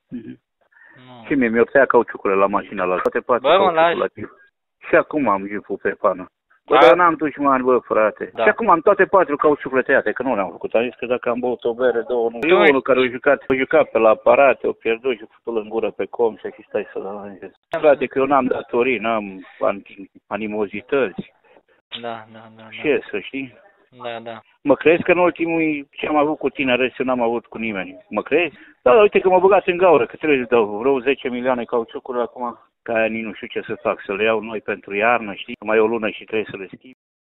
Și mie mi-o tăia cauciucurile la mașina la toate patru cauciucurile. Și acum am jipul pe pană. Bă, dar n-am dușmani, bă, frate. Da. Și acum am toate patru cauciucurile tăiate, că nu le-am făcut. Am zis că dacă am băut o bere, două, nu. Eu unul care a jucat pe la aparate, o pierdut și făcut în gură pe com și stai să-l aranjez. Frate, că eu n-am datorii, n-am animozități. Da. Ce să știi? Da. Mă crezi că în ultimul ce am avut cu tine, restul n-am avut cu nimeni? Mă crezi? Da, uite că mă băgați în gaură, că trebuie să dau vreo 10 milioane cauciucuri acum, că aia nici nu știu ce să fac, să le iau noi pentru iarnă, știi? Mai o lună și trebuie să le schimb.